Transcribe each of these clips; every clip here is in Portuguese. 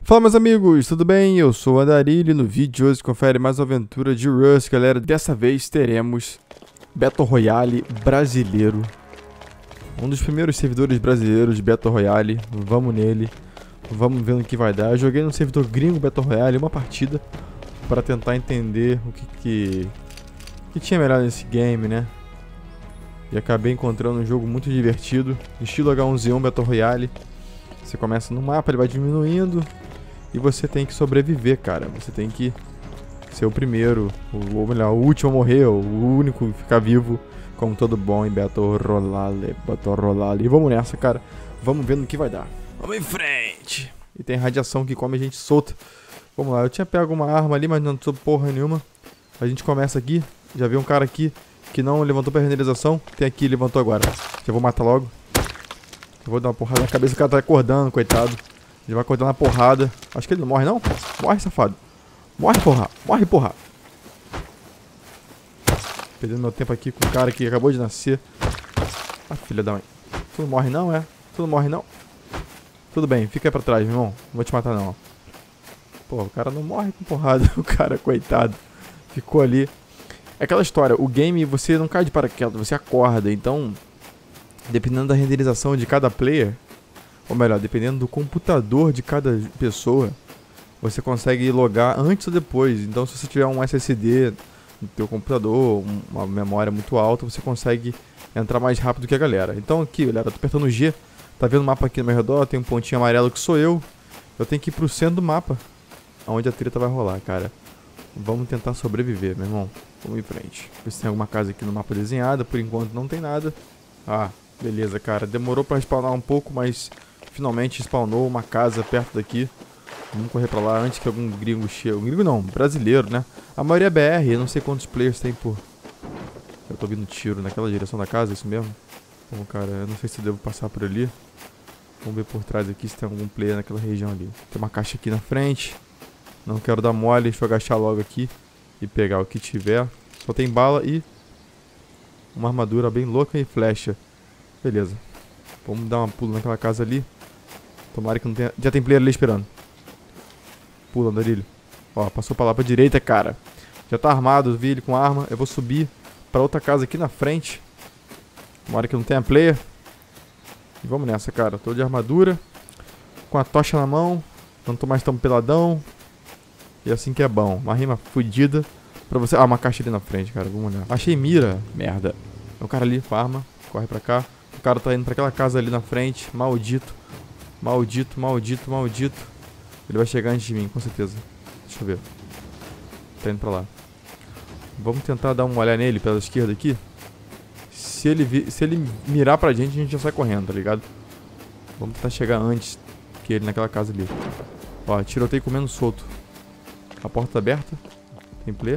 Fala, meus amigos, tudo bem? Eu sou o Andarilho e no vídeo de hoje confere mais uma aventura de Rust, galera. Dessa vez teremos Battle Royale brasileiro. Um dos primeiros servidores brasileiros de Battle Royale. Vamos nele, vamos ver no que vai dar. Eu joguei no servidor gringo Battle Royale uma partida para tentar entender o que tinha melhor nesse game, né? E acabei encontrando um jogo muito divertido, estilo H1Z1 Battle Royale. Você começa no mapa, ele vai diminuindo e você tem que sobreviver, cara. Você tem que ser o primeiro, ou melhor, o último a morrer, o único a ficar vivo, como todo bom em Battle Royale. E vamos nessa, cara. Vamos ver no que vai dar. Vamos em frente. E tem radiação que come a gente solta. Vamos lá, eu tinha pego uma arma ali, mas não sou porra nenhuma. A gente começa aqui, já viu um cara aqui que não levantou pra renderização. Tem aqui, levantou agora. Já vou matar logo. Eu vou dar uma porrada na cabeça, o cara tá acordando, coitado. Ele vai acordar na porrada. Acho que ele não morre, não? Morre, safado. Morre, porra. Morre, porra. Perdendo meu tempo aqui com o cara que acabou de nascer. Ah, filha da mãe. Tu não morre, não, é? Tu não morre, não? Tudo bem, fica aí pra trás, meu irmão. Não vou te matar, não. Pô, o cara não morre com porrada. O cara, coitado. Ficou ali. É aquela história. O game, você não cai de paraquedas, você acorda. Então, dependendo da renderização de cada player, ou melhor, dependendo do computador de cada pessoa, você consegue logar antes ou depois. Então, se você tiver um SSD no teu computador, uma memória muito alta, você consegue entrar mais rápido que a galera. Então aqui, galera, eu tô apertando o G, tá vendo o mapa aqui no meu redor, tem um pontinho amarelo que sou eu. Eu tenho que ir pro centro do mapa, onde a treta vai rolar, cara. Vamos tentar sobreviver, meu irmão. Vamos em frente. Ver se tem alguma casa aqui no mapa desenhada, por enquanto não tem nada. Ah, beleza, cara. Demorou pra spawnar um pouco, mas finalmente spawnou uma casa perto daqui. Vamos correr pra lá antes que algum gringo chegue. Gringo não, brasileiro, né? A maioria é BR, eu não sei quantos players tem por... Eu tô ouvindo tiro naquela direção da casa, é isso mesmo? Bom, cara, eu não sei se eu devo passar por ali. Vamos ver por trás aqui se tem algum player naquela região ali. Tem uma caixa aqui na frente. Não quero dar mole, deixa eu agachar logo aqui e pegar o que tiver. Só tem bala e uma armadura bem louca e flecha. Beleza. Vamos dar uma pula naquela casa ali. Tomara que não tenha... Já tem player ali esperando. Pula, Andarilho. Ó, passou pra lá pra direita, cara. Já tá armado, vi ele com arma. Eu vou subir pra outra casa aqui na frente. Tomara que não tenha player. E vamos nessa, cara. Tô de armadura, com a tocha na mão. Não tô mais tão peladão. E assim que é bom. Uma rima fodida pra você... Ah, uma caixa ali na frente, cara. Vamos olhar. Achei mira. Merda. É um cara ali com arma. Corre pra cá. O cara tá indo pra aquela casa ali na frente. Maldito. Maldito, maldito, maldito. Ele vai chegar antes de mim, com certeza. Deixa eu ver. Tá indo pra lá. Vamos tentar dar uma olhada nele pela esquerda aqui. Se ele mirar pra gente, a gente já sai correndo, tá ligado? Vamos tentar chegar antes que ele naquela casa ali. Ó, tiroteio comendo solto. A porta tá aberta. Tem player.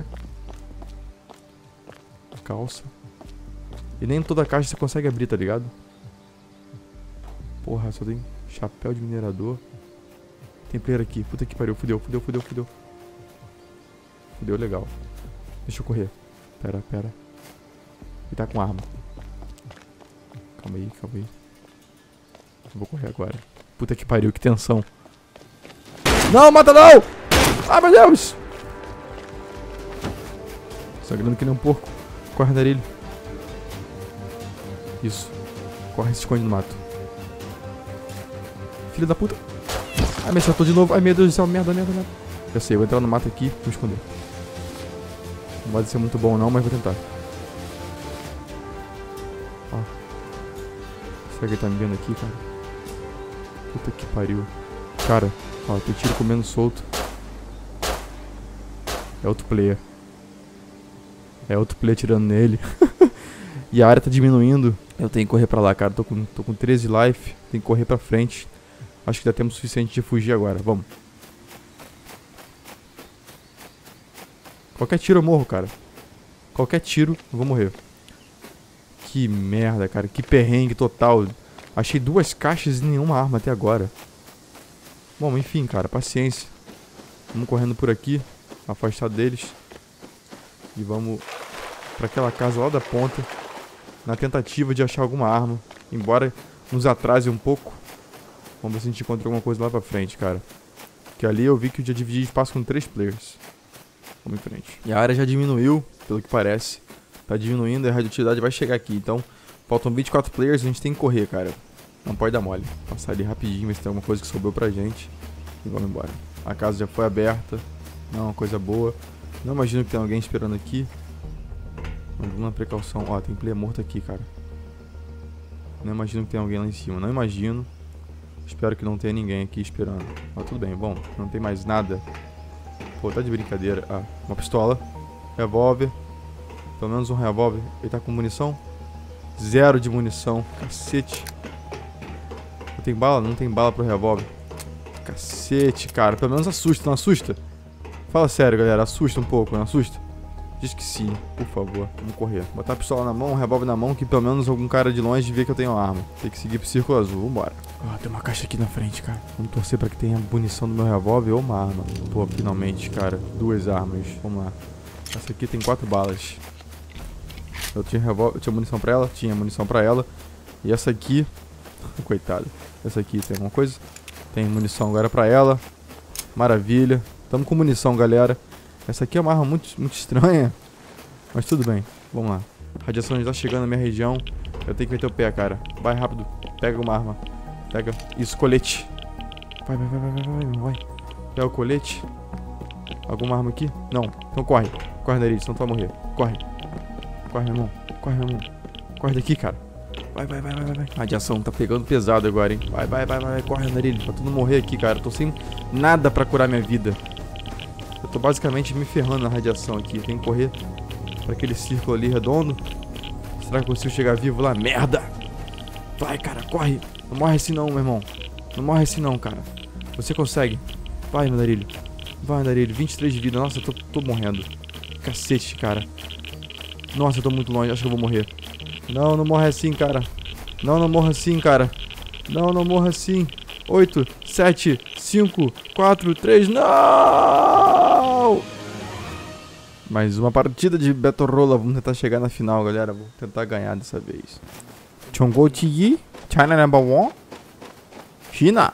Calça. E nem toda caixa você consegue abrir, tá ligado? Porra, só tem chapéu de minerador. Tem player aqui. Puta que pariu. Fudeu, fudeu, fudeu, fudeu. Fudeu legal. Deixa eu correr. Pera. Ele tá com arma. Calma aí. Eu vou correr agora. Puta que pariu, que tensão. Não, mata não! Ah, meu Deus! Sangrando que nem um porco. Corre, Andarilho. Isso. Corre e se esconde no mato. Filho da puta. Ai, me acertou de novo. Ai, meu Deus do céu. Merda. Já sei, eu vou entrar no mato aqui e me esconder. Não vai ser muito bom não, mas vou tentar. Ó. Será que ele tá me vendo aqui, cara? Puta que pariu. Cara, ó, tem tiro comendo solto. É outro player. Tirando nele. E a área tá diminuindo. Eu tenho que correr pra lá, cara. Tô com 13 life. Tem que correr pra frente. Acho que dá tempo suficiente de fugir agora. Vamos. Qualquer tiro eu morro, cara. Qualquer tiro eu vou morrer. Que merda, cara. Que perrengue total. Achei 2 caixas e nenhuma arma até agora. Bom, enfim, cara. Paciência. Vamos correndo por aqui. Afastado deles. E vamos pra aquela casa lá da ponta. Na tentativa de achar alguma arma. Embora nos atrase um pouco. Vamos ver se a gente encontra alguma coisa lá pra frente, cara. Porque ali eu vi que eu já dividi espaço com 3 players. Vamos em frente. E a área já diminuiu, pelo que parece. Tá diminuindo e a radioatividade vai chegar aqui. Então, faltam 24 players, a gente tem que correr, cara. Não pode dar mole. Passar ali rapidinho, ver se tem alguma coisa que sobrou pra gente. E vamos embora. A casa já foi aberta. Não é uma coisa boa. Não imagino que tem alguém esperando aqui. Mas uma precaução. Ó, tem player morto aqui, cara. Não imagino que tem alguém lá em cima. Não imagino. Espero que não tenha ninguém aqui esperando. Mas tudo bem, bom. Não tem mais nada. Pô, tá de brincadeira. Ah, uma pistola. Revólver. Pelo menos um revólver. Ele tá com munição? 0 de munição. Cacete. Tem bala? Não tem bala pro revólver. Cacete, cara. Pelo menos assusta, não assusta? Fala sério, galera. Assusta um pouco, não assusta? Diz que sim, por favor. Vamos correr. Botar a pistola na mão, um revólver na mão, que pelo menos algum cara de longe vê que eu tenho arma. Tem que seguir pro círculo azul. Vambora. Ah, tem uma caixa aqui na frente, cara. Vamos torcer pra que tenha munição do meu revólver ou uma arma. Pô, finalmente, cara. 2 armas. Vamos lá. Essa aqui tem 4 balas. Eu tinha revólver, eu tinha munição pra ela? Tinha munição pra ela. E essa aqui... Coitado. Essa aqui tem alguma coisa? Tem munição agora pra ela. Maravilha. Tamo com munição, galera. Essa aqui é uma arma muito estranha. Mas tudo bem. Vamos lá. A radiação já tá chegando na minha região. Eu tenho que meter o pé, cara. Vai rápido. Pega uma arma. Pega. Isso, colete. Vai. Pega o colete. Alguma arma aqui? Não. Então corre. Corre, nariz. Senão tu vai morrer. Corre. Corre, meu irmão. Corre, meu irmão. Corre daqui, cara. Vai. A radiação tá pegando pesado agora, hein. Vai. Corre, nariz. Pra tu não morrer aqui, cara. Eu tô sem nada pra curar minha vida. Eu tô basicamente me ferrando na radiação aqui. Tem que correr pra aquele círculo ali redondo. Será que eu consigo chegar vivo lá? Merda! Vai, cara, corre! Não morre assim não, meu irmão. Não morre assim não, cara. Você consegue. Vai, Andarilho. Vai, Andarilho. 23 de vida. Nossa, eu tô morrendo. Cacete, cara. Nossa, eu tô muito longe. Acho que eu vou morrer. Não morre assim, cara. Não morra assim, cara. Não morra assim. 8, 7, 5, 4, 3. Não! Mais uma partida de Battle Royale. Vamos tentar chegar na final, galera. Vou tentar ganhar dessa vez. Chongou Tiyi. China number 1. China.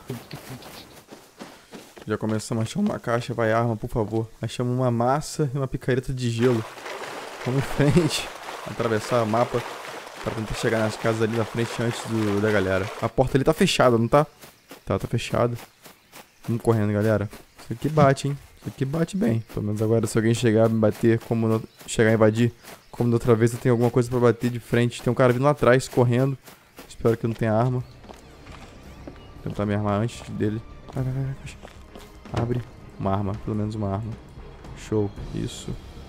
Já começamos a achar uma caixa. Vai, arma, por favor. Achamos uma massa e uma picareta de gelo. Vamos em frente. Atravessar o mapa para tentar chegar nas casas ali na frente antes da galera. A porta ali tá fechada, não tá? Tá fechada. Vamos correndo, galera. Isso aqui bate, hein? Isso aqui bate bem. Pelo menos agora, se alguém chegar me bater, chegar a invadir, como da outra vez eu tenho alguma coisa pra bater de frente. Tem um cara vindo lá atrás, correndo. Espero que não tenha arma. Vou tentar me armar antes dele. Vai. Abre. Uma arma, pelo menos uma arma. Show. Isso.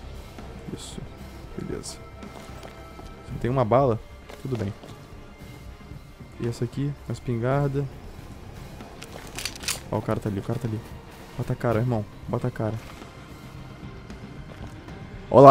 Beleza. Se tem uma bala, tudo bem. E essa aqui, uma espingarda. Ó, o cara tá ali. Bota a cara, irmão. Bota a cara. Olá.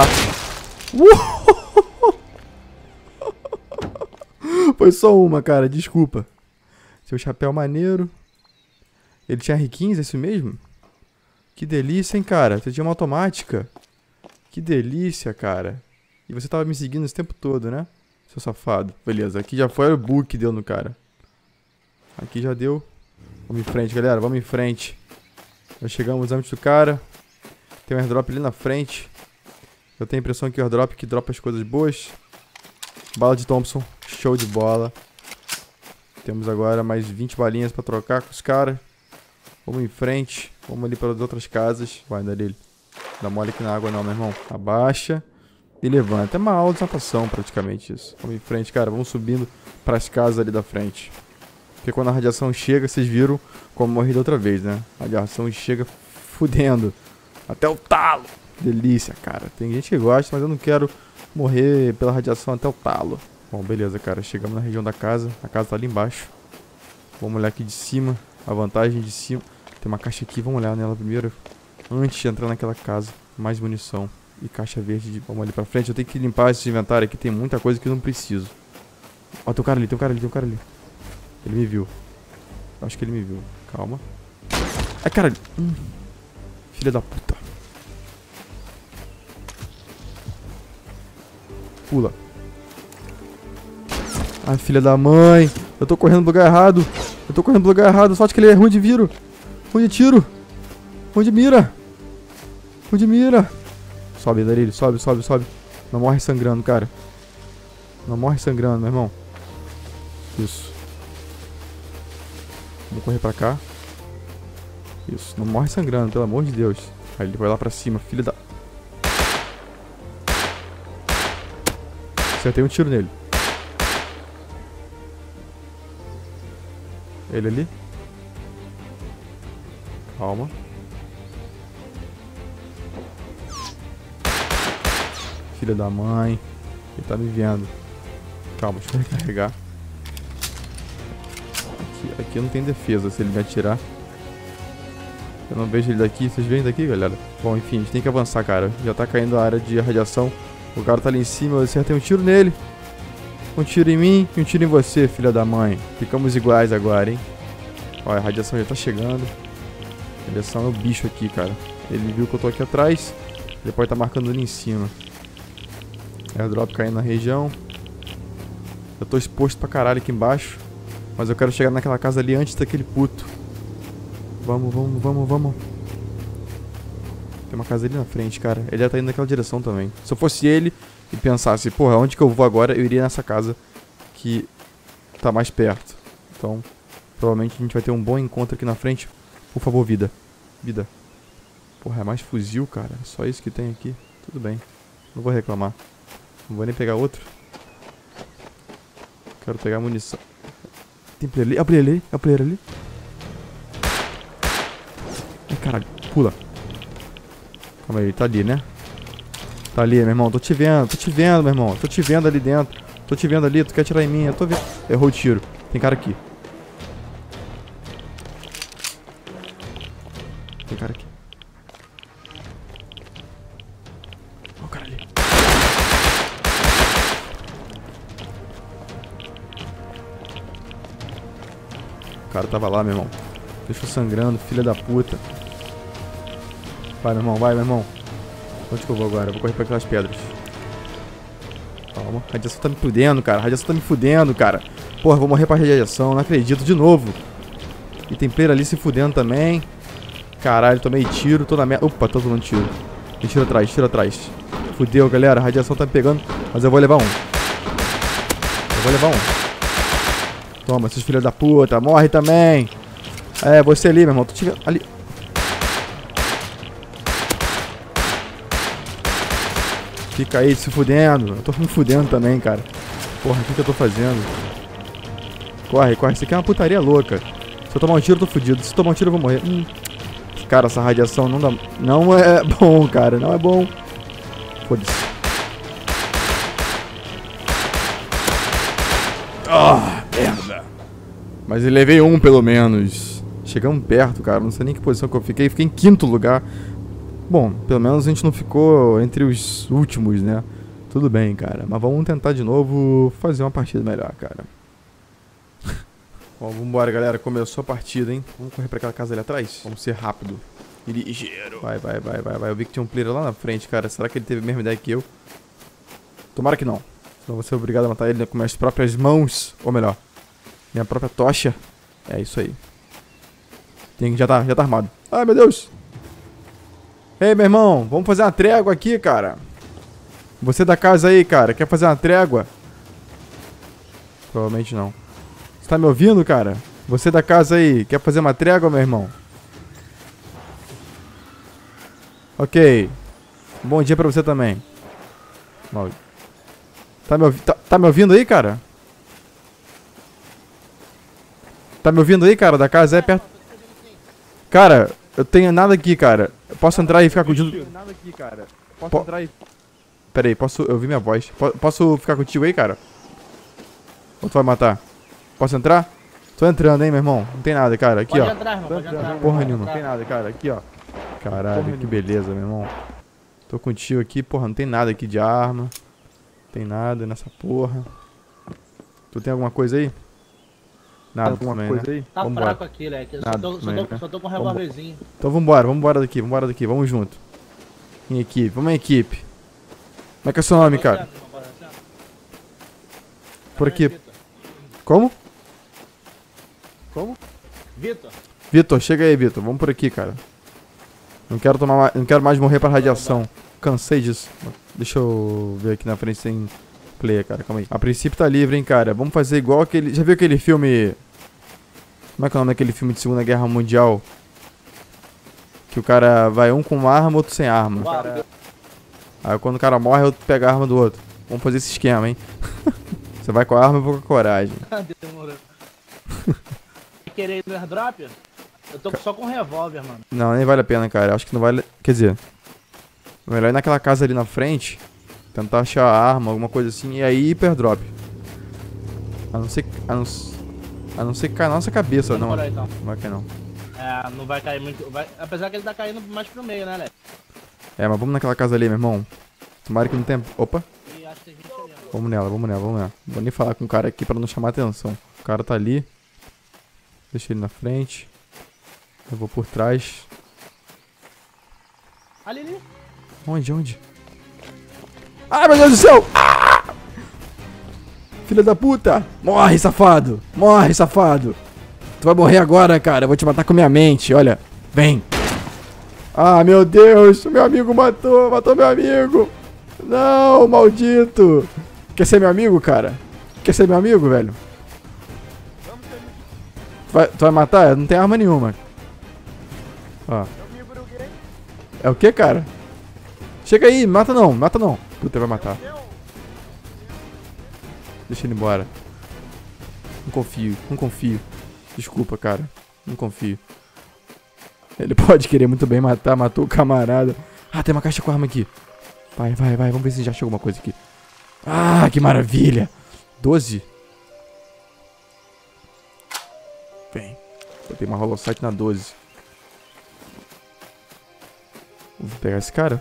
Foi só uma, cara. Desculpa. Seu chapéu maneiro. Ele tinha R15, é isso mesmo? Que delícia, hein, cara. Você tinha uma automática. Que delícia, cara. E você tava me seguindo esse tempo todo, né? Seu safado. Beleza, aqui já foi o bug que deu no cara. Aqui já deu. Vamos em frente, galera. Vamos em frente. Já chegamos antes do cara. Tem um airdrop ali na frente. Eu tenho a impressão que o airdrop que dropa as coisas boas. Bala de Thompson. Show de bola. Temos agora mais 20 balinhas pra trocar com os caras. Vamos em frente. Vamos ali para as outras casas. Vai, Andarilho. Dá mole aqui na água não, meu irmão. Abaixa. E levanta. É uma aula de natação praticamente isso. Vamos em frente, cara. Vamos subindo para as casas ali da frente. Porque quando a radiação chega, vocês viram como morri da outra vez, né? A radiação chega fudendo. Até o talo. Delícia, cara. Tem gente que gosta, mas eu não quero morrer pela radiação até o talo. Bom, beleza, cara. Chegamos na região da casa. A casa tá ali embaixo. Vamos olhar aqui de cima. A vantagem de cima. Tem uma caixa aqui. Vamos olhar nela primeiro. Antes de entrar naquela casa. Mais munição. E caixa verde. Vamos ali pra frente. Eu tenho que limpar esse inventário aqui. Tem muita coisa que eu não preciso. Ó, tem um cara ali. Ele me viu. Acho que ele me viu. Calma. Ai, caralho. Filha da puta. Pula. Ai, filha da mãe. Eu tô correndo pro lugar errado. Sorte que ele é ruim de viro. Ruim de tiro. Onde mira? Onde mira? Sobe, Darilho. Sobe, sobe, sobe. Não morre sangrando, cara. Não morre sangrando, meu irmão. Isso. Vamos correr pra cá. Isso. Não morre sangrando, pelo amor de Deus. Aí ele vai lá pra cima, filho da... Acertei um tiro nele. Ele ali. Calma. Filha da mãe. Ele tá me vendo. Calma, deixa eu recarregar. Aqui não tem defesa se ele me atirar. Eu não vejo ele daqui. Vocês veem daqui, galera? Bom, enfim, a gente tem que avançar, cara. Já tá caindo a área de radiação. O cara tá ali em cima. Eu acertei um tiro nele. Um tiro em mim e um tiro em você, filha da mãe. Ficamos iguais agora, hein? Olha, a radiação já tá chegando. A radiação é o bicho aqui, cara. Ele viu que eu tô aqui atrás. Ele pode estar marcando ali em cima. Airdrop caindo na região. Eu tô exposto pra caralho aqui embaixo. Mas eu quero chegar naquela casa ali antes daquele puto. Vamos, vamos, vamos, vamos. Tem uma casa ali na frente, cara. Ele já tá indo naquela direção também. Se eu fosse ele e pensasse, porra, onde que eu vou agora? Eu iria nessa casa que tá mais perto. Então, provavelmente a gente vai ter um bom encontro aqui na frente. Por favor, vida. Vida. Porra, é mais fuzil, cara. Só isso que tem aqui. Tudo bem. Não vou reclamar. Não vou nem pegar outro. Quero pegar munição. Tem player ali? É o player ali? É o player ali? Ai, caralho. Pula. Calma aí, tá ali, né? Tá ali, meu irmão. Tô te vendo, meu irmão. Tô te vendo ali dentro. Tô te vendo ali, tu quer atirar em mim. Eu tô vendo. Errou o tiro. Tem cara aqui. Tem cara aqui. Ó o cara ali. O cara tava lá, meu irmão. Deixou sangrando, filha da puta. Vai, meu irmão, vai, meu irmão. Onde que eu vou agora? Eu vou correr pra aquelas pedras. Calma. A radiação tá me fudendo, cara. A radiação tá me fudendo, cara. Porra, vou morrer pra radiação. Não acredito. De novo. E tem player ali se fudendo também. Caralho, tomei tiro. Tô na merda. Opa, tô tomando tiro. Tem tiro atrás, tiro atrás. Fudeu, galera. A radiação tá me pegando. Mas eu vou levar um. Eu vou levar um. Toma, seus filhos da puta. Morre também. É, você ali, meu irmão. Tô te vendo. Ali. Fica aí se fudendo. Eu tô me fudendo também, cara. Porra, o que eu tô fazendo? Corre, corre. Isso aqui é uma putaria louca. Se eu tomar um tiro, eu tô fudido. Se eu tomar um tiro, eu vou morrer. Cara, essa radiação não dá... Não é bom, cara. Não é bom. Foda-se. Ah, merda. Mas eu levei um, pelo menos. Chegamos perto, cara. Não sei nem que posição que eu fiquei. Fiquei em 5º lugar. Bom, pelo menos a gente não ficou entre os últimos, né? Tudo bem, cara. Mas vamos tentar de novo fazer uma partida melhor, cara. Bom, vambora, galera. Começou a partida, hein? Vamos correr pra aquela casa ali atrás? Vamos ser rápido e ligeiro. Vai, vai, vai, vai, vai. Eu vi que tinha um player lá na frente, cara. Será que ele teve a mesma ideia que eu? Tomara que não. Senão eu vou ser obrigado a matar ele com minhas próprias mãos. Ou melhor, minha própria tocha. É isso aí. Já tá armado. Ai, meu Deus. Ei, meu irmão. Vamos fazer uma trégua aqui, cara. Você da casa aí, cara. Quer fazer uma trégua? Provavelmente não. Você tá me ouvindo, cara? Você da casa aí. Quer fazer uma trégua, meu irmão? Ok. Bom dia pra você também. Tá me ouvindo aí, cara? Tá me ouvindo aí, cara? Da casa é perto... Cara, eu tenho nada aqui, cara. Eu posso entrar e ficar contigo? Eu tenho nada aqui, cara. Posso entrar e... Pera aí, posso... Eu ouvi minha voz. Posso ficar contigo aí, cara? Ou tu vai matar? Posso entrar? Tô entrando, hein, meu irmão. Não tem nada, cara. Aqui, pode ó. Entrar, irmão, pode entrar, porra nenhuma. Não tem nada, cara. Aqui, ó. Caralho, que beleza, meu irmão. Tô contigo aqui, porra. Não tem nada aqui de arma. Não tem nada nessa porra. Tu tem alguma coisa aí? Nada, alguma coisa aí? Tá vambora. fraco aqui, leque. Só tô com um revólverzinho. Então vambora daqui, vamos junto. Em equipe, vamos em equipe. Como é que é o seu nome, cara? Por aqui. Como? Vitor. Vitor, chega aí, Vitor. Vamos por aqui, cara. Não quero mais morrer pra radiação. Cansei disso. Deixa eu ver aqui na frente sem player, cara. Calma aí. A princípio tá livre, hein, cara. Vamos fazer igual aquele... Já viu aquele filme... Como é que é o nome daquele filme de Segunda Guerra Mundial? Que o cara vai um com arma, outro sem arma. Aí quando o cara morre, outro pega a arma do outro. Vamos fazer esse esquema, hein? Você vai com a arma e eu vou com a coragem. Demorou. Querer ir no airdrop? Eu tô só com revólver, mano. Não, nem vale a pena, cara. Acho que não vale... Quer dizer... Melhor ir naquela casa ali na frente. Tentar achar a arma, alguma coisa assim. E aí hyperdrop. A não ser que caia na nossa cabeça, não. Aí, então. Não vai cair, não. É, não vai cair muito. Apesar que ele tá caindo mais pro meio, né, Alex? É, mas vamos naquela casa ali, meu irmão. Tomara que não tenha... Opa. E acho que tem gente ali, ó. Vamos nela. Não vou nem falar com o cara aqui pra não chamar atenção. O cara tá ali. Deixa ele na frente. Eu vou por trás. Ali. Onde? Ai, meu Deus do céu! Ah! Filha da puta! Morre, safado! Tu vai morrer agora, cara. Eu vou te matar com minha mente, olha. Vem! Ah, meu Deus! Meu amigo matou meu amigo! Não, maldito! Quer ser meu amigo, cara? Quer ser meu amigo, velho? Tu vai matar? Não tem arma nenhuma. Ó. É o que, cara? Chega aí, mata não. Puta, vai matar. Deixa ele embora. Não confio. Desculpa, cara. Não confio. Ele pode querer muito bem matar, matou o camarada. Ah, tem uma caixa com arma aqui. Vai. Vamos ver se já achou alguma coisa aqui. Ah, que maravilha. 12. Vem. Botei uma holocyte na 12. Vou pegar esse cara.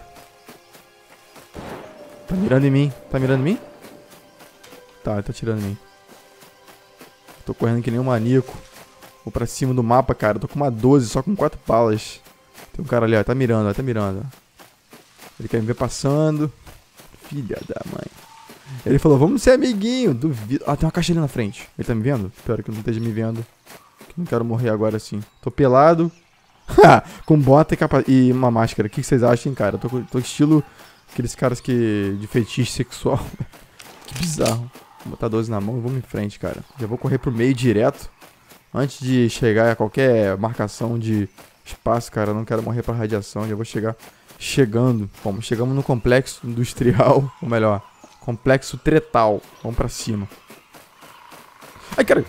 Tá mirando em mim. Tá atirando em mim. Tô correndo que nem um maníaco. Vou pra cima do mapa, cara. Tô com uma 12, só com 4 balas. Tem um cara ali, ó. Tá mirando. Ele quer me ver passando. Filha da mãe. Ele falou, vamos ser amiguinho. Duvido. Ah, tem uma caixa ali na frente. Ele tá me vendo? Espero que ele não esteja me vendo. Que não quero morrer agora assim. Tô pelado. Com bota e uma máscara. O que vocês acham, cara? Tô estilo aqueles caras que de fetiche sexual. Que bizarro. Vou botar 12 na mão e vamos em frente, cara. Já vou correr pro meio direto. Antes de chegar a qualquer marcação de espaço, cara. Eu não quero morrer pra radiação. Já vou chegando. Bom, chegamos no complexo industrial. Ou melhor, complexo tretal. Vamos pra cima. Ai, cara.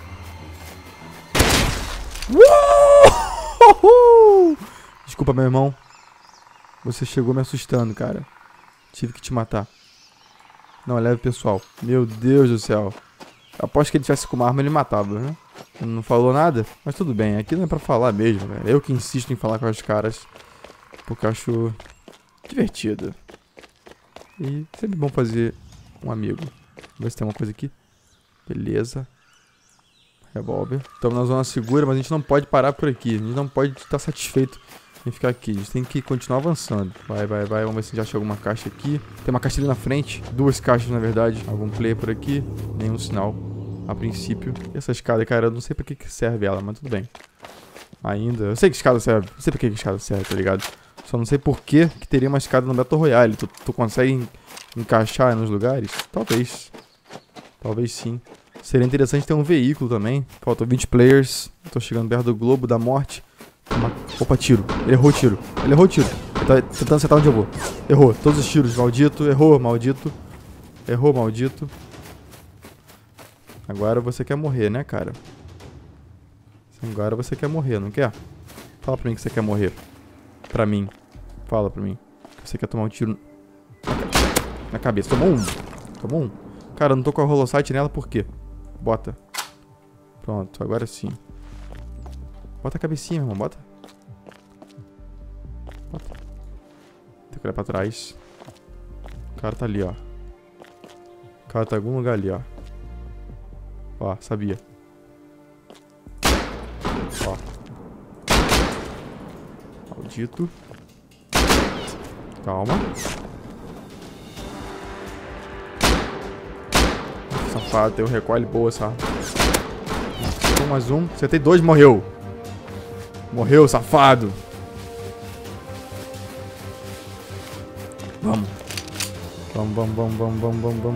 Desculpa, meu irmão. Você chegou me assustando, cara. Tive que te matar. Não, leve pessoal. Meu Deus do céu. Aposto que ele tivesse com uma arma, ele matava, né? Ele não falou nada, mas tudo bem. Aqui não é pra falar mesmo, velho. Eu que insisto em falar com os caras. Porque eu acho divertido. E sempre bom fazer um amigo. Vamos ver se tem uma coisa aqui. Beleza. Revólver. Estamos na zona segura, mas a gente não pode parar por aqui. A gente não pode estar satisfeito em ficar aqui. A gente tem que continuar avançando. Vai. Vamos ver se a gente acha alguma caixa aqui. Tem uma caixa ali na frente. 2 caixas, na verdade. Algum player por aqui. Nenhum sinal. A princípio. E essa escada, cara, eu não sei pra que serve ela, mas tudo bem. Ainda. Eu sei que escada serve. Não sei pra que escada serve, tá ligado? Só não sei por que teria uma escada no Battle Royale. Tu consegue encaixar nos lugares? Talvez. Talvez sim. Seria interessante ter um veículo também. Faltam 20 players. Tô chegando perto do globo da morte. Opa, tiro. Ele errou o tiro. Ele tá tentando acertar onde eu vou. Errou. Todos os tiros, maldito. Errou, maldito. Agora você quer morrer, né, cara? Agora você quer morrer, não quer? Fala pra mim que você quer morrer. Pra mim. Fala pra mim. Você quer tomar um tiro na cabeça. Tomou um. Cara, eu não tô com a holocyte nela, por quê? Bota. Pronto, agora sim. Bota a cabecinha, irmão, bota. Tem que olhar pra trás. O cara tá ali, ó. O cara tá em algum lugar ali, ó. Ó, sabia. Ó. Maldito. Calma. Safado, tem um recoil boa, sabe? Mais um. Acertei 2, morreu. Morreu, safado. Vamos. Vamos.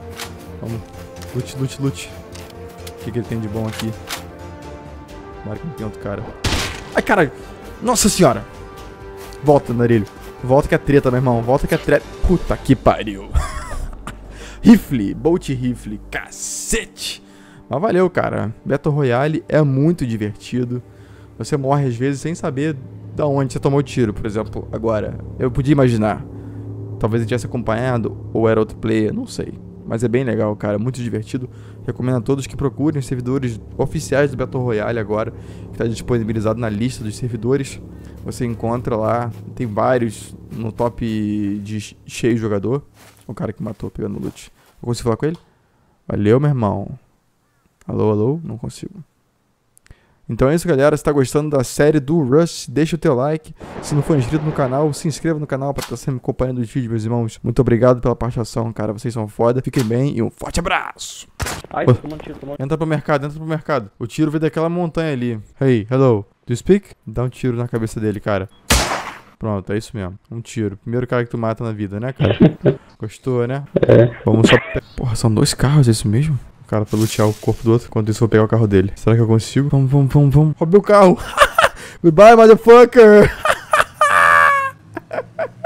Lute. O que ele tem de bom aqui? Tomara que não tem outro cara. Ai, caralho. Nossa senhora. Volta, Andarilho. Volta que é treta, meu irmão. Volta que é treta. Puta que pariu. Rifle. Bolt Rifle. Cacete. Mas valeu, cara. Battle Royale é muito divertido. Você morre às vezes sem saber da onde você tomou o tiro. Por exemplo, agora. Eu podia imaginar. Talvez ele tivesse acompanhado ou era outro player. Não sei. Mas é bem legal, cara, muito divertido. Recomendo a todos que procurem os servidores oficiais do Battle Royale agora, que está disponibilizado na lista dos servidores. Você encontra lá, tem vários no top de cheio jogador. O cara que matou pegando loot. Eu consigo falar com ele? Valeu, meu irmão. Alô? Não consigo. Então é isso, galera. Se tá gostando da série do Rust, deixa o teu like. Se não for inscrito no canal, se inscreva no canal para estar sempre acompanhando os vídeos, meus irmãos. Muito obrigado pela participação, cara. Vocês são foda. Fiquem bem e um forte abraço. Ai, tomando tiro. Entra pro mercado. O tiro veio daquela montanha ali. Hey, hello. Do you speak? Dá um tiro na cabeça dele, cara. Pronto, é isso mesmo. Um tiro. Primeiro cara que tu mata na vida, né, cara? Gostou, né? É. Vamos só... Porra, são 2 carros, é isso mesmo? Cara, pra lutear o corpo do outro, enquanto isso eu vou pegar o carro dele. Será que eu consigo? Vamos. Roubei o carro. Goodbye, motherfucker.